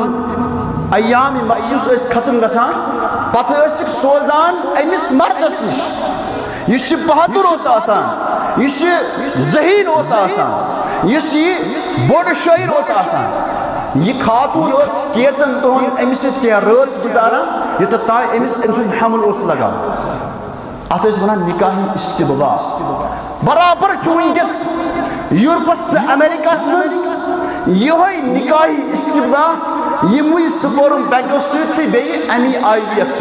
ایام مخصوص اس ختم گسان پتہ اس سوزان امس مردس نش یہ بہادر اوس آسان یہ ذہین اوس آسان یہ بوڑ شاعر اوس آسان یہ خاتون اس کیچن دہن امس کیا رات گزاران یہ تا امس ام سن حمل اوس لگان ات اس ونان نکاح استبضاء برابر چونکس یورپس تہ امریکس مز یہ نکاح استبضاء یموی سپورم بینکو ست تہ بیٚیہِ امی آئی وی ایف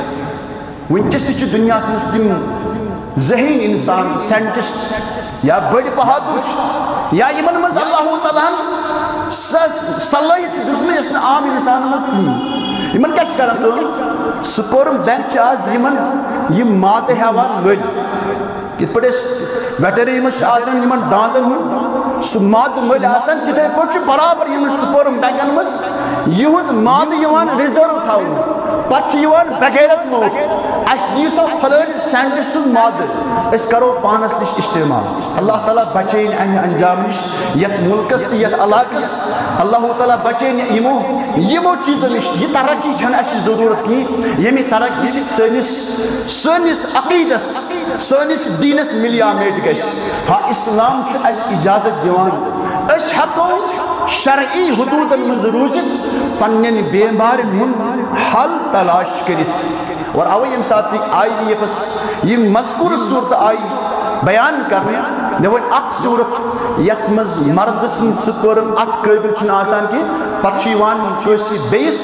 ست ونکس تہ دنیا مز تم ذہین انسان سائنٹسٹ یا بڑ بہادر یا یمن مز اللہ تعالیٰ صلاحیت دژمٕژ یس نہٕ عام انسان مز کہین یمن کیا کران کٲم سپورم بینک آز یمن یم مادٕ ہیوان مٔلۍ یتھ پٲٹھۍ أسۍ ویٹرنری مز آسان یمن داندن ہُنٛد سُہ مادٕ مٔلۍ آسان تِتھے پٲٹھۍ چھُ برابر یمن سپورم بینکن مز یہُنٛد مادٕ یوان رِزٔرو تھاونہٕ پتہٕ چھِ یوان بغیرت لوٗکھ اَسہِ دِیِو سا فلٲنۍ ساینٹسٹ سُنٛد مادٕ أسۍ کرو پانس نش استعمال اللہ تعالیٰ بچٲیِن امہِ انجام نش یتھ ملکس تہٕ یتھ علاقس اللہ تعالیٰ بچٲیِن یمو یمو چیزو نش یہ ترقی چھنہٕ اَسہِ ضروٗرت کِہیٖنۍ ییٚمہِ ترقی سۭتۍ سٲنِس سٲنِس عقیٖدس سٲنِس دیٖنس مِلیامیٹ گژھِ ہاں اسلام چھُ اَسہِ اجازت دِوان أسۍ ہٮ۪کو شرعی حدوٗدن منٛز روٗزِتھ پننٮ۪ن بیمارٮ۪ن ہُنٛد حل تلاش کٔرِتھ اور اوے ییٚمہِ ساتہٕ آئی وی ایفس یِم مذکوٗر صوٗرتہٕ آیہِ بیان کرنہٕ مےٚ ووٚن اکھ صوٗرت یتھ منٛز مردٕ سُنٛد سپورم اتھ قٲبل چھُنہٕ آسان کینٛہہ پتہٕ چھُ یِوان کٲنٛسہِ بیٚیِس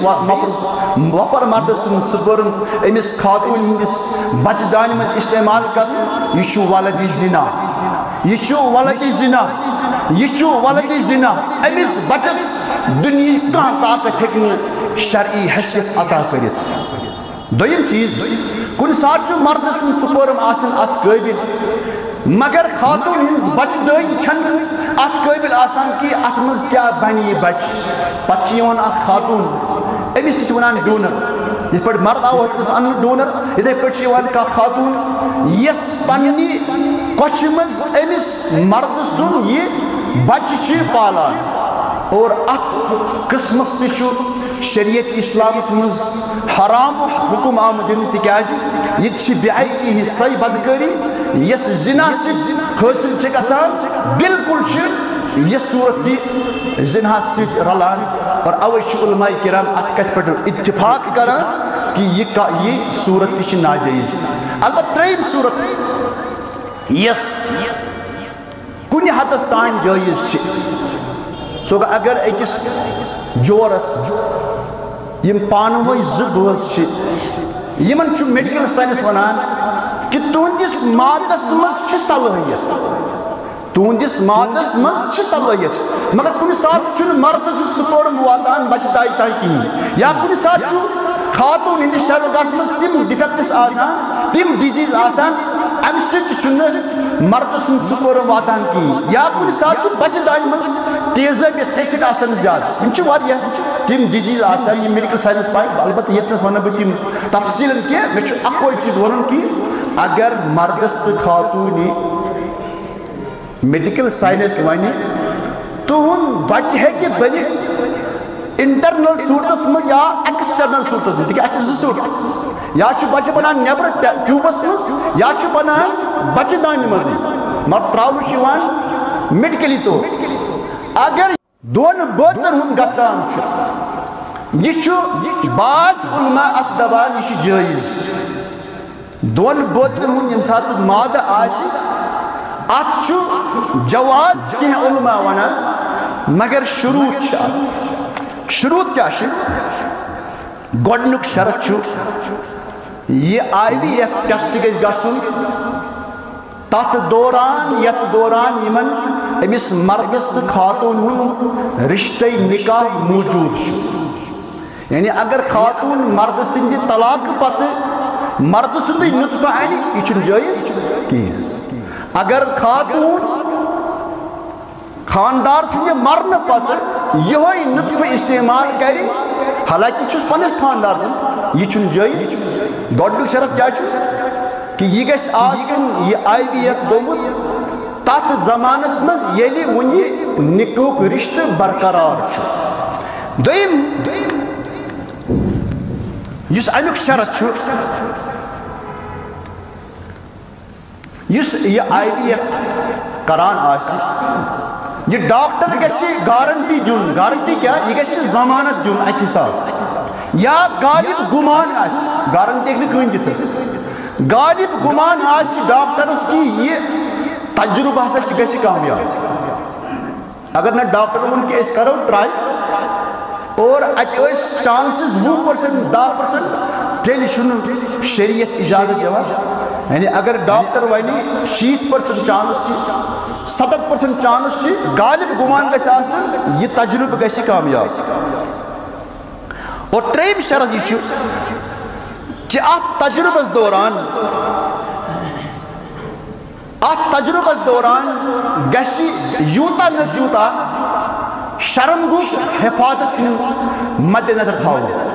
وۄپر مردٕ سُنٛد سپورم أمِس خاتوٗن ہٕنٛدِس بچہٕ دانہِ منٛز استعمال کرنہٕ یہِ چھُ ولدِ زِنا یہ چھُ ولدِ زِنا یہ چھُ ولدِ زِنا أمِس بچس دُنیہٕچ کانٛہہ طاقت ہیٚکہِ نہٕ شرعی حیثیت عطا کٔرِتھ دوٚیِم چیٖز کُنہِ ساتہٕ چھُ مردٕ سُنٛد سپورم آسان اتھ قٲبل مگر خاتون ہند بچہ دٲنۍ چھنہٕ اتھ قٲبل آسان کہ اتھ منٛز کیٛاہ بنہِ یہِ بچہ پتہٕ چھِ یِوان اکھ خاتون أمِس تہِ چھِ ونان ڈونر یِتھ پٲٹھۍ مرد آو أکِس انُن ڈونر یِتھے پٲٹھۍ چھِ یِوان کانٛہہ خاتون یۄس پننہِ کۄچھِ منٛز أمِس مردٕ سُنٛد یہِ بچہ چھِ پالان اور اتھ قسمس تہِ چھُ شریعت اسلامس منٛز حرامُک حکم آمُت دِنہٕ تِکیٛازِ ییٚتہِ چھِ بے عیقی سۄے بدکٲری یۄس زِنا سۭتۍ حٲصِل چھِ گژھان بالکل چھِ یہِ صوٗرت تہِ زِناہس سۭتۍ رلان اور اوے چھِ علماء کرام اتھ کتھِ پٮ۪ٹھ اتفاق کران کہ یہِ یہِ صوٗرت تہِ چھِ ناجٲیز البتہ ترٛیِم صوٗرت یۄس کُنہِ حدس تانۍ جٲیز چھِ سُہ گوٚو اگر أکِس جورس یِم پانہٕ ؤنۍ زٕ بٲژ چھِ یِمن چھُ میڈیکل ساینس ونان کہ تُہنٛدِس مادس منٛز چھِ صلٲحیت تُہنٛدِس مادس منٛز چھِ صلٲحیت مگر کُنہِ ساتہٕ چھُنہٕ مردٕ سُہ سپورم واتان بچہِ داے تانۍ کِہیٖنۍ یا کُنہِ ساتہٕ چھُ خاتوٗن ہٕنٛدِس شرگاہس منٛز تِم ڈِفیکٹس آسان تِم ڈِزیٖز آسان امہِ سۭتۍ چھُنہٕ مردٕ سُنٛد سپورم واتان کِہیٖنۍ یا کُنہِ ساتہٕ چھُ بچہِ دانہِ منٛز تیزٲبیت ایسِڈ آسان زیادٕ یِم چھِ واریاہ تِم ڈِزیٖز آسان یِم میڈیکل ساینس پاے البتہ ییٚتنس ونہٕ بہٕ تِم تفصیٖلن کینٛہہ مےٚ چھُ اکوے چیٖز ونُن کہ اگر مردس تہٕ خاتوٗنہِ میڈیکل ساینس ونہِ تُہُنٛد بچہِ ہیٚکہِ بٔنِتھ انٹرنل صوٗرتس منٛز یا ایکسٹرنل صوٗرتس منٛز تِکیٛازِ اَسہِ چھِ زٕ صوٗرت یا چھُ بچہِ بنان نٮ۪برٕ ٹیوٗبس منٛز یا چھُ بنان بچہِ دانہِ منٛزٕے مگر تراونہٕ چھُ یِوان میڈیکلی طور اگر دون بوتن ہم گسان چھو یہ چھو بعض علماء ات دبان یہ چھو جائز دون بوتن ہم یم ساتھ مادہ آسی ات چھو جواز کی علماء ونا مگر شروط چھا شروط کیا چھو گوڑنک شرط چھو یہ آئی وی ایف ٹیسٹ گیس گسن تات دوران یت دوران یمن امس مردس تو خاتون ہن رشتہ نکاح موجود چھو یعنی اگر خاتون مرد سندی طلاق پتہ مرد سندی نطفہ آنی یہ چھن جائز کیس اگر خاتون خاندار سندی مرن پتہ یہ نطفہ استعمال کری حالانکہ چھس پنس خاندار سن یہ چھن جائز گوڑنک شرط کیا چھو کہ یہ گیس آسن یہ آئی وی ایف گومت تات زمانس مز یلی ونی نکوک رشتہ برقرار چھو دویم یس امیک شرط چھو یس یہ آئی وی ایف کران آسی یہ ڈاکٹر گیسی گارنٹی دون گارنٹی کیا یہ گیسی ضمانت دون اکی سال یا غالب گمان آس گارنٹی ایک کہیں جتس غالب گمان آس ڈاکٹرس کی یہ تجربہ سے گیسی کامیاب اگر نہ ڈاکٹر ان کے اس کرو ٹرائی اور اس چانسز وہ پرسنٹ دا پرسنٹ تیلی شنو شریعت اجازت جواز یعنی اگر ڈاکٹر وانی شیت پرسنٹ چانس چی ستت پرسنٹ چانس چی غالب گمان گیس آسن یہ تجربہ گیسی کامیاب اور تریم شرط یہ چھو کہ آت تجربہ دوران آت تجربہ دوران گیسی یوتا نجوتا شرم گوش حفاظت مد نظر تھاؤ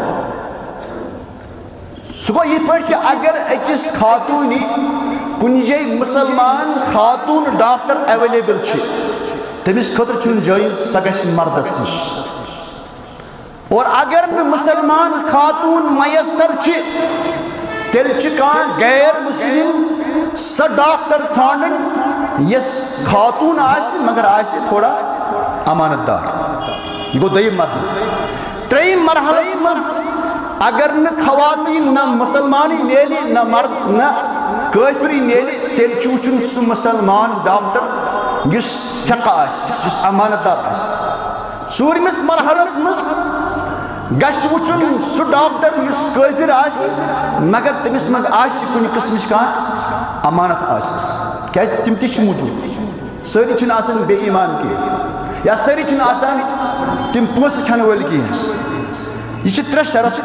سگو یہ پڑھ کہ اگر ایکس خاتونی کنجے مسلمان خاتون ڈاکٹر اویلیبل چھ تمیس خطر چھن جائز سگش مردس نش اور اگر مسلمان خاتون میسر چھ تیل چکان غیر مسلم سا ڈاکٹر ٹھانڈن یس خاتون آسی مگر آسی تھوڑا امانت دار یہ گو دیم مرحل تریم مرحل اسمز اگر نہ خواتین نہ مسلمانی میلی نہ مرد نہ کافری میلی تیل چوچن سو مسلمان ڈاکٹر جس فقہ آس جس امانت دار آس سورمس مرحل اسمز گش وچن سو ڈاکٹر جس کافر آس مگر تمس مز آس کنی قسمش کان امانت آس کیا تم تیچ موجود ساری چھن آسان بے ایمان کی یا ساری چھن آسان تم پوس کھانے والی کی یہ چھ ترہ شرط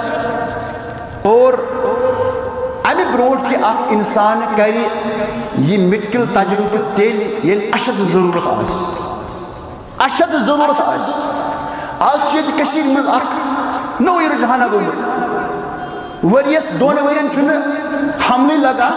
اور امی برونٹ کی اخ انسان کری یہ میڈیکل تجربہ تیل یہ اشد ضرورت آس اشد ضرورت آس آج چیت کشیر میں اخ نوی رجحانہ گومت وریس دون ورین چھن حملی لگا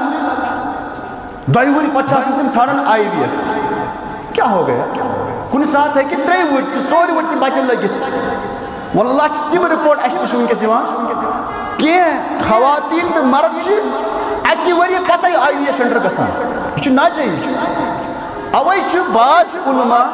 دوئی پچاس تم تھاڑن آئی وی ایف کیا ہو گیا کن ساتھ ہے کہ ترے وٹ ژور وٹ بچن لگت واللہ چھ تم رپورٹ اس کو سن کے سیوان کہ خواتین تو مرد چھ اکی وری پتہ آئی وی ایف سینٹر گسان چھ نہ چاہیے اوے چھ بعض علماء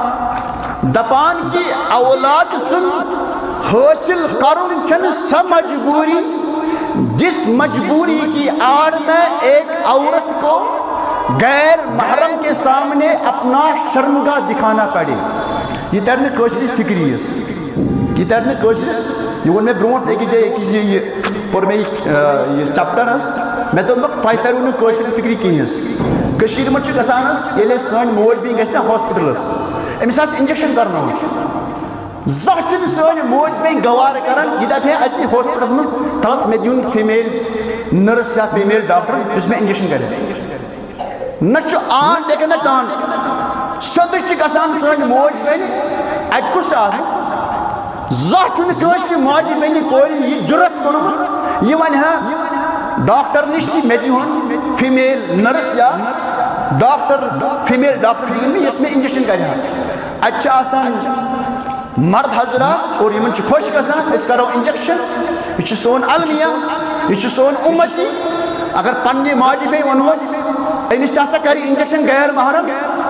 دپان کی اولاد سن حاصل کرن چھن سا مجبوری جس مجبوری کی آڑ میں ایک عورت کو غیر محرم کے سامنے اپنا شرمگاہ دکھانا پڑے یہ ترنے کوشش فکری ہے یہ ترنے کوشش یہ ون میں برونٹ ایک جائے ایک جائے یہ پر میں یہ چپٹر ہے میں تو وقت پائی ترون کوشش فکری کی ہے کشیر مچ گسان ہے یہ لے سن موج بھی گستے ہاسپٹل ہے امس اس انجیکشن کرنا ہو زہچن سن موج بھی گوار کرن یہ دفعہ اتی ہاسپٹل میں تلس میں دیون فیمیل نرس یا فیمیل ڈاکٹر اس میں انجیکشن کرے نچو آن دیکھے نہ کان سدر چھ گسان سن موج بین ات کس آ زہ چھن کٲنٛسہِ ماجہِ بیٚنہِ کورِ یہِ جُرت کوٚرمُت یہِ وَنہِ ہا ڈاکٹر نِش تہِ مےٚ دِہُن فیمیل نٔرٕس یا ڈاکٹر فیمیل ڈاکٹر دِیُن مےٚ یۄس مےٚ انجیکشن کرِ ہا اَتہِ چھِ آسان مرد حضرات اور یِمن چھُ خۄش گژھان أسۍ کرو انجیکشن یہِ چھُ سون المیہ یہِ چھُ سون اُمتی اگر پننہِ ماجہِ بیٚنہِ وَنہوس أمِس تہِ ہسا کرِ انجیکشن غیر محرم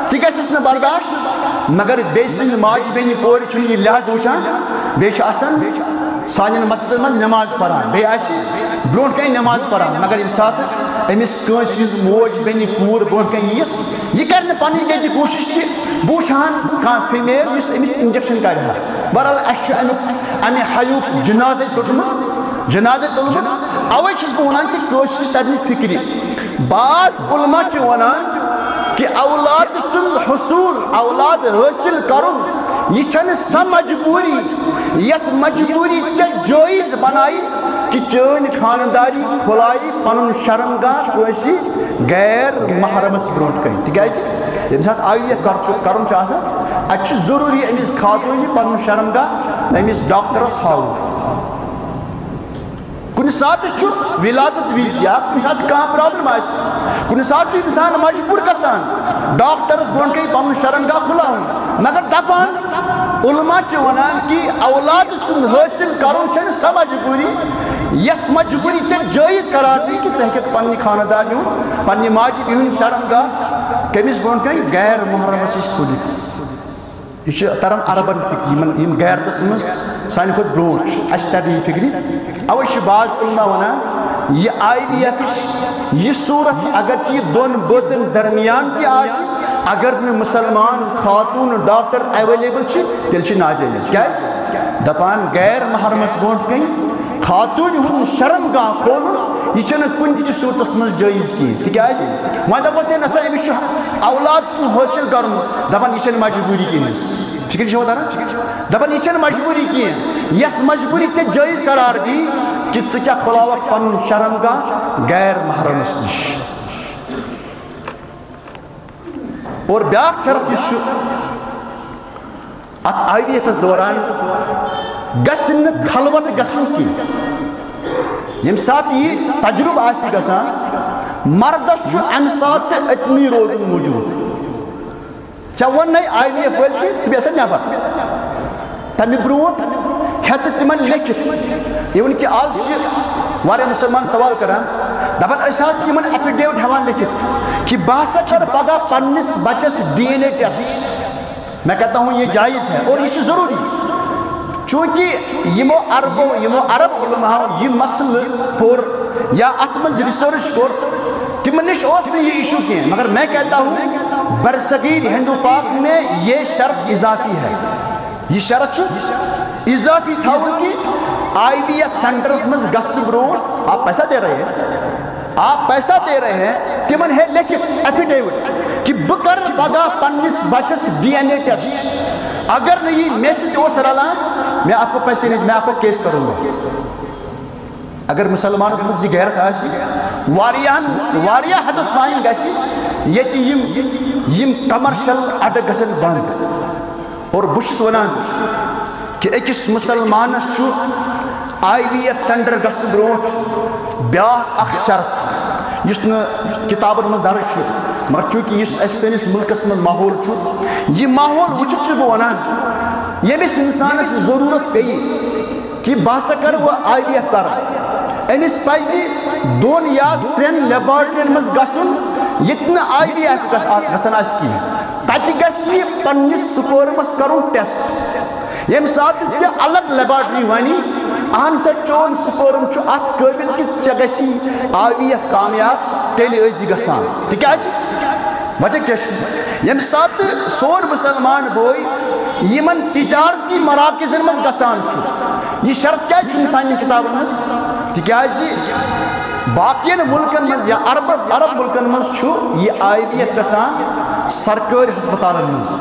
تی گژھس نہٕ برداشت مگر بیٚیہِ سٕنٛدِ ماجہِ بیٚنہِ کورِ چھُنہٕ یہِ لحاظ وٕچھان بیٚیہِ چھِ آسان سانٮ۪ن مسجدن منٛز نٮ۪ماز پران بیٚیہِ آسہِ برونٛٹھ کَنہِ نٮ۪ماز پران مگر ییٚمہِ ساتہٕ أمِس کٲنٛسہِ ہٕنٛز موج بیٚنہِ کوٗر برونٛٹھ کَنہِ ییٖیَس یہِ کَرِ نہٕ پنٕنۍ جایہِ تہِ کوٗشِش کہِ بہٕ وٕچھٕ ہن کانٛہہ فِمیل یُس أمِس اِنجَکشَن کَرِ ہا بہرحال اَسہِ چھُ اَمیُک اَمہِ حیُک جِنازَے ژوٚٹمُت جِنازَے تُلمُت اَوَے چھُس بہٕ وَنان کہِ کٲنٛسہِ چھِ تَمِچ فِکرِ بعض علما چھِ وَنان کہ اولاد سُنٛد حصوٗل اولاد حٲصِل کَرُن یہِ چھَنہٕ سۄ مجبوٗری یَتھ مجبوٗری ژےٚ جٲیِز بنایہِ کہ چٲنۍ خانٛداری کھُلایہِ پَنُن شرمگاہ کٲنٛسہِ غیر محرمَس برونٛٹھ کَنہِ تِکیٛازِ ییٚمہِ ساتہٕ آی وی ایف کَرُن چھُ آسان اَتہِ چھُ ضروٗری أمِس خاتوٗنہِ پَنُن شرمگاہ أمِس ڈاکٹرَس ہاوُن کُنہِ ساتہٕ چھُ ولادت وِزِ یا کُنہِ ساتہٕ کانٛہہ پرابلم آسہِ کُنہِ ساتہٕ چھُ اِنسان مجبوٗر گژھان ڈاکٹرس برونٛٹھ کَنہِ پَنُن شرمگاہ کھُلاوُن مگر دَپان علما چھِ وَنان کہِ اولاد سُنٛد حٲصِل کَرُن چھَنہٕ سۄ مجبوٗری یۄس مجبوٗری ژےٚ جٲیِز قرار دی کہِ ژٕ ہیٚککھ پنٛنہِ خانٛدارنہِ ہُنٛد پنٛنہِ ماجہِ بیٚنہِ ہُنٛد شرمگاہ کٔمِس برونٛٹھ کَنہِ غیر محرمَس نِش کھوٗلِتھ یہ چھُ تران عربن فکر یمن یم غیرتس منٛز سانہِ کھۄتہٕ برونٛٹھ چھُ اَسہِ ترِ یہِ فکرِ اوے چھِ بعض علما ونان یہِ آی وی ایفٕچ یہِ صوٗرت اگرچہِ یہِ دۄن بٲژن درمیان تہِ آسہِ اگر نہٕ مُسلمان خاتوٗن ڈاکٹر ایویلیبل چھِ تیٚلہِ چھِ ناجٲیز کیٛازِ دپان غیر محرمس برونٛٹھ کَنہِ خاتوٗنہِ ہُنٛد شرمگاہ کھولُن یہِ چھُنہٕ کُنہِ تہِ صوٗرتس منٛز جٲیِز کِہیٖنۍ تِکیٛازِ وۄنۍ دپوس ہے نسا أمِس چھُ اولاد سُنٛد حٲصِل کرُن دپان یہِ چھَنہٕ مجبوٗری کِہیٖنۍ فِکرِ چھوا تران دپان یہِ چھَنہٕ مجبوٗری کِہیٖنۍ یۄس مجبوٗری ژےٚ جٲیِز قرار دی کہِ ژٕ کیٛاہ کھُلاوکھ پنُن شرمگاہ غیر محرمس نِش اور بیٛاکھ شرط یُس چھُ اتھ آی وی ایفس دوران گژھِ نہٕ خلوت گژھُن کینٛہہ ییٚمہِ ساتہٕ یہِ تجرُبہٕ آسہِ گژھان مردس چھُ امہِ ساتہٕ تہِ أتنٕے روزُن موٗجوٗد ژےٚ ووٚننَے آی وی ایف وٲلۍ کہِ ژٕ بیٚہہ سا نٮ۪بر تمہِ برونٛٹھ ہٮ۪ژٕ تِمن لیکھِتھ اِوٕن کہِ آز چھِ واریاہ مُسلمان سوال کران دپان أسۍ حظ چھِ یِمن ایفِڈیوِٹ ہٮ۪وان لیکھِتھ کہ بہٕ ہسا کرٕ پگاہ پننِس بچس ڈی این اے ٹیسٹ میں کہتا ہوں یہ جائز ہے اور یہ چھُ ضروٗری چوٗنٛکہِ یِمو عربو یِمو عرب علماہو یہِ مسلہٕ کوٚر یا اتھ منٛز رِسٲرٕچ کوٚر تِمن نِش اوس نہٕ یہِ اِشوٗ کینٛہہ مگر میں کہتا ہوں برصغیر ہندو پاک میں یہ شرط اضافی ہے یہ شرط چھُ اضافی تھاوُن کہِ آئی وی ایف سینٹرس منٛز گژھنہٕ برونٛٹھ آپ پیسہ دے رہے ہیں آپ پیسہ دے رہے ہیں تِمن ہے لیکھِتھ ایفِڈیوِٹ کہ بہٕ کرٕ پگاہ پننِس بچس ڈی این اے ٹیسٹ اگر نہٕ یہِ مےٚ سۭتۍ اوس رلان میں آپ کو پیسے نہیں میں آپ کو کیس کروں گا اگر مسلمانس منٛز یہِ غیرت آسہِ واریاہن واریاہ حدس تانۍ گژھِ ییٚتہِ یِم یِم کمرشل اڈٕ گژھن بنٛد اور بہٕ چھُس ونان کہ أکِس مُسلمانس چھُ آئی وی ایف سینٹر گژھنہٕ برونٛٹھ بیٛاکھ اکھ شرط یُس نہٕ کِتابن منٛز درٕج چھُ مگر چوٗنٛکہِ یُس اَسہِ سٲنِس مُلکس منٛز ماحول چھُ یہِ ماحول وٕچھِتھ چھُس بہٕ ونان ییٚمِس اِنسانس ضروٗرت پیٚیہِ کہ بہٕ ہسا کرٕ وۄنۍ آئی وی ایف کرٕ أمِس پزِ دۄن یا ترٛٮ۪ن لیبارٹرین منٛز گژھُن ییٚتہِ نہٕ آئی وی ایف گژھان آسہِ کِہیٖنۍ تتہِ گژھِ یہِ پننِس سپورمس کرُن ٹیسٹ ییٚمہِ ساتہٕ ژےٚ الگ لیبارٹری ونی اہن سا چون سپورم چھُ اتھ قٲبِل کہِ ژےٚ گژھی آئی وی ایف کامیاب تیٚلہِ ٲسۍ یہِ گژھان تِکیٛازِ وجہ کیٛاہ چھُ ییٚمہِ ساتہٕ سون مُسلمان بوے یِمن تجارتی مراکزن منٛز گژھان چھُ یہِ شرط کیٛازِ چھُنہٕ سانٮ۪ن کِتابن منٛز تِکیٛازِ باقین مُلکن منٛز یا عرب عرب مُلکن منٛز چھُ یہِ آئی وی ایف گژھان سرکٲرۍ ہسپتالن منٛز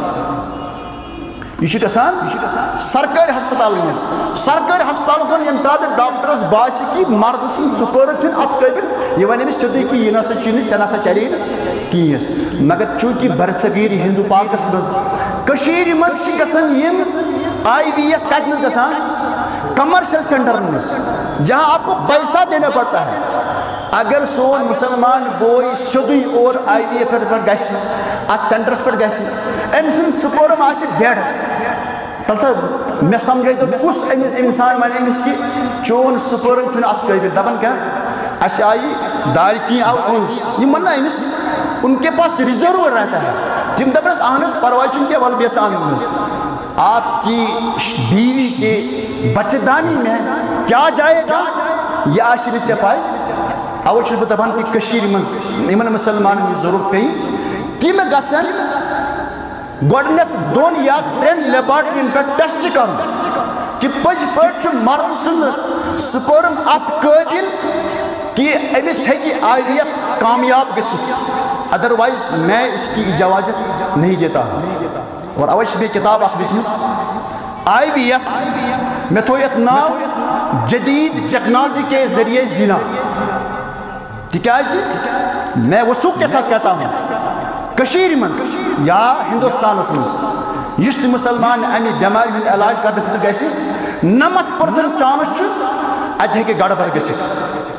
یہ چھُ گژھان سرکٲرۍ ہسپتالن منٛز سرکٲرۍ ہسپتالن منٛز ییٚمہِ ساتہٕ ڈاکٹرس باسہِ کہِ مرد سُنٛد سپورم چھُنہٕ اتھ قٲبِل یہِ وَنہِ أمِس سیوٚدُے کہِ یہِ نسا چھُے نہٕ ژےٚ نسا چلے نہٕ کِہیٖنۍ مگر چوٗنٛکہِ برصغیر ہندو پاکس منٛز کٔشیٖرِ منٛز چھِ گژھان یِم آئی وی ایف کتہِ منٛز گژھان کمرشل سینٹرن منٛز جہاں آپ کو پیسہ دینا پڑتا ہے اگر سون مسلمان بوے سیوٚدُے اور آئی وی ایف پٮ۪ٹھ گژھِ اتھ سینٹرس پٮ۪ٹھ گژھِ أمۍ سُنٛد سپورم آسہِ ڈیڈ تل سا مےٚ سمجھٲے تو کُس اِنسان وَنہِ أمِس کہِ چون سپورم چھُنہٕ اتھ قٲبِل دپان کیٛاہ اَسہِ آیہِ دارِ کینٛہہ آو أنٛز یِم وَننا أمِس ان کے پاس ریزرو رہتا ہے تم دپس اہنس پرواہ چھن کیا ول بیس آنس آپ کی بیوی کے بچہ دانی میں کیا جائے گا یہ آشی ژے پاے اوے چھس بہ دپان کہ کشیر مز یمن مسلمانن ضرورت پی تم گژھن گۄڈنیتھ دون یا ترٛٮ۪ن لیبارٹرین پہ ٹیسٹ کرن کہ پٔزۍ پٲٹھۍ چھُ مرد سُنٛد سپرم اتھ قٲبل کہ امس ہیکہِ آئی وی ایف کامیاب گژھِتھ ادروائز میں اس کی اجازت نہیں دیتا اور اوے چھِ مےٚ کتاب اکھ لیچھمٕژ آئی وی ایف میں تھو یتھ ناو جدید ٹیکنالوجی کے ذریعے زنا تکیازِ میں وثوق کے ساتھ کہتا ہوں کشیر مز یا ہندوستانس مز یس تہ مسلمان امہ بیماری ہند علاج کرنے خاطر گژھِ نمتھ پرسنٹ چانس چھ اتہ ہیکہ گڑبڑ گژھِتھ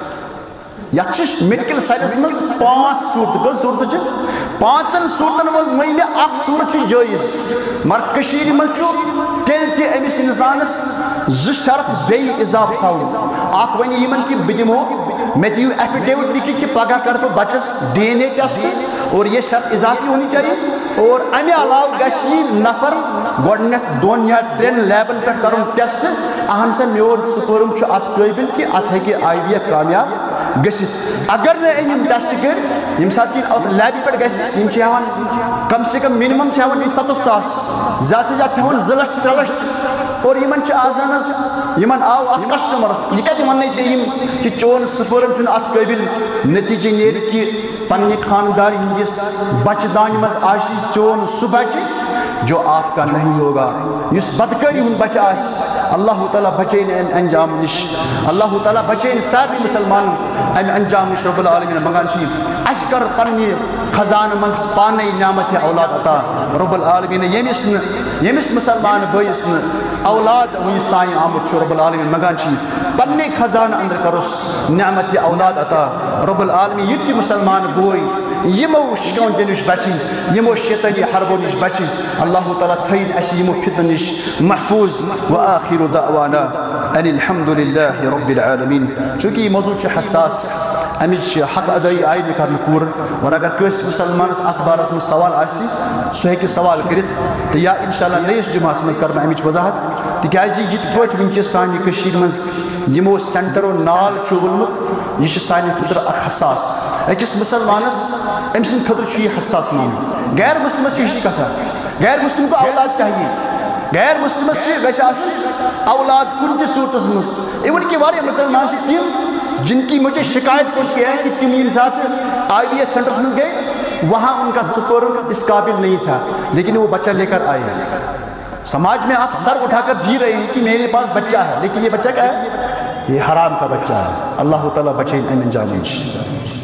یتھ میڈیکل سائنس مز پانچ صورت کٔژ صورت چھ پانچن صورتن مز مئی مےٚ اکھ صورت چھ جٲیز مگر کشیر مز چھ تیٚلہِ تہِ أمِس انسانس زٕ شرط بیٚیہِ اضافہٕ تھاوٕنۍ اکھ ونہِ یمن کہ بہٕ دِمو مےٚ دِیِو ایفیڈیوٹ لکھِتھ کہ پگہ کر بہٕ بچس ڈی این اے ٹیسٹ اور یہ شرط اضافی ہونی چاہیے اور امہ علاوہ گژھِ یہِ نفر گۄڈنیتھ دۄن یا ترٛٮ۪ن لیبن پٮ۪ٹھ کرُن ٹیسٹ اہن سا میون سپرم چھُ اتھ قٲبل کہ اتھ ہیکہِ آئی وی ایف کامیاب گژھِتھ اگر نہٕ أمۍ یِم ٹیسٹ کٔرۍ ییٚمہِ ساتہٕ یہِ اتھ لیبہِ پٮ۪ٹھ گژھِ یِم چھِ ہٮ۪وان کم سے کم منِمم چھِ ہٮ۪وان یِم ستتھ ساس زیادٕ سے زیادٕ چھِ ہٮ۪وان زٕ لچھ ترٛےٚ لچھ اور یمن چھِ آسان حظ یمن آو اکھ کسٹمر یہ کتہِ ونے ژےٚ یِم کہ چون سپرم چھُنہٕ اتھ قٲبل نتیجہ نیرِ کہ پننہِ خاندار ہندس بچہ دانہ مز آسہِ چون سُہ بچہ جو آپ کا نہیں ہوگا یس بدکاری ہند بچہ آسہِ اللہ تعالیٰ بچین امہ انجام نش اللہ تعالیٰ بچین سارے مسلمان امہ انجام نش رب العالمین منگان چھ اس کر پننہِ خزانہ مز پانے نعمت اولاد عطا رب العالمین یمس یمس مسلمان بٲیس نہٕ اولاد ونس تان آمت چھ رب العالمین منگان چھ پننے خزانہ اندر کرس نعمت اولاد عطا رب العالمین یت یہ مسلمان بوے یمو شکنجہ نش بچن یمو شیطانی حربو نش بچن اللہ تعالیٰ تھین اس یمو فتن نش محفوظ وآخر دعوانا ان الحمد للہ رب العالمین چونکہ یہ موضوع چھ حساس امچ حق ادائی آئی نکھارن پور اور اگر کس مسلمانس اتھ بارس مز سوال آسی سہ ہیکہ سوال کرت تو یا انشاءاللہ نئیس جمعس مز کرنا امچ وضاحت تکیازِ یت پٲٹھۍ ونکس سانہ کشیر مز یمو سینٹرو نال چھ وولمت یہ سانہ خاطر اکھ حساس اکس مسلمانس ام سند خاطر چھ یہ حساس معاملہ غیر مسلمس یہ کتھا غیر مسلم کو اولاد چاہیے غیر مسلمس گھس آسن اولاد کن تہ صورتس مز ایون کہ واریاہ مسلمان چھ تم جن کی مجھے شکایت کچھ یہ ہے کہ تم یم ساتھ آئی وی ایف سینٹرس میں گئے وہاں ان کا سپرم اس قابل نہیں تھا لیکن وہ بچہ لے کر آئے سماج میں آپ سر اٹھا کر جی رہے ہیں کہ میرے پاس بچہ ہے لیکن یہ بچہ کیا ہے یہ حرام کا بچہ ہے اللہ تعالیٰ بچے ان انجام